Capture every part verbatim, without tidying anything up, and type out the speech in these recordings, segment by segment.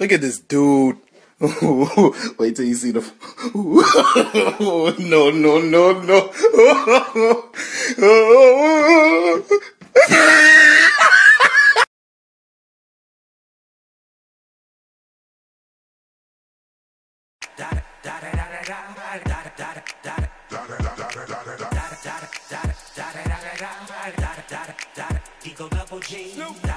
Look at this dude. Wait till you see the. No, no, no, no. Eagle double G.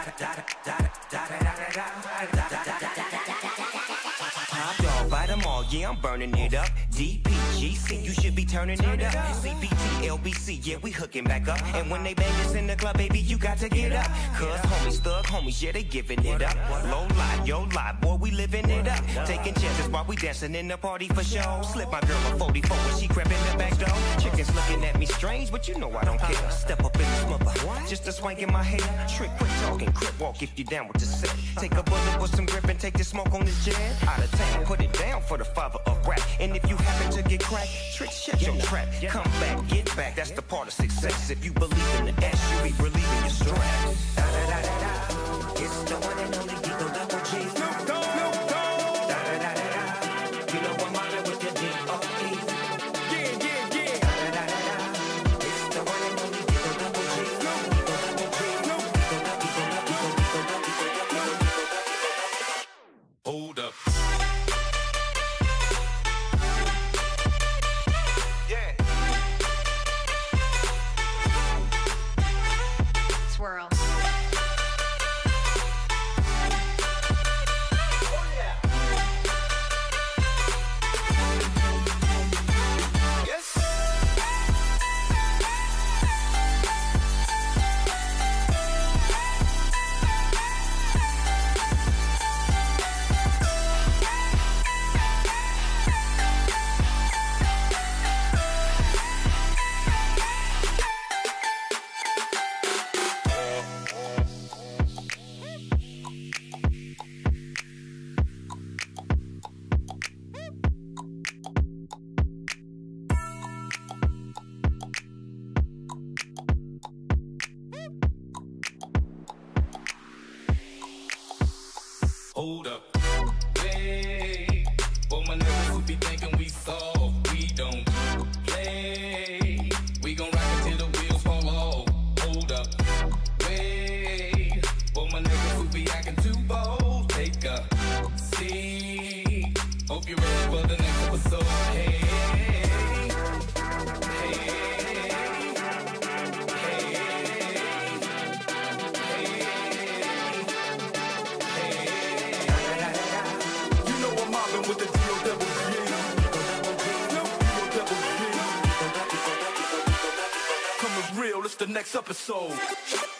Top dog, bite them all, yeah, I'm burning it up. D P G C, you should be turning it up. C B T, L B C, yeah, we hooking back up. And when they bang us in the club, baby, you got to get up. Cause homies, thug homies, yeah, they giving it up. Low lie, yo lie, boy, we living it up. Taking chances while we dancing in the party for show. Slip my girl a forty-four when she crept in the back door. Chickens looking at me strange, but you know I don't care. Step up in the smother, just a swank in my hair. Trick, quick talking, crip walk if you down with the set. Take a bullet with some grip and take the smoke on this jet. Out of town, put it down for the father of rap. And if you happen to get cracked, trick, shut your trap. Come back, get back, that's the part of success. If you believe in the S, you be relieving your stress. Da da da da da, it's the one and only Eagle double G. Snoop Dogg, Snoop Dogg. Da da da da da, you know I'm mobbing with the D O E. Yeah, yeah, yeah. Da da da da da, it's the one and only Eagle double G. Eagle double G. Eagle double, Eagle double, Eagle double, Eagle double. Hold up. Swirl. Hold up, hey, for my niggas who be thinking we soft, we don't play. We gon' rock until the wheels fall off. Hold up, hey, for my niggas who be acting too bold, take a seat. Hope you're ready for the next episode. Hey, hey, with the D O double G. Coming real, it's the next episode.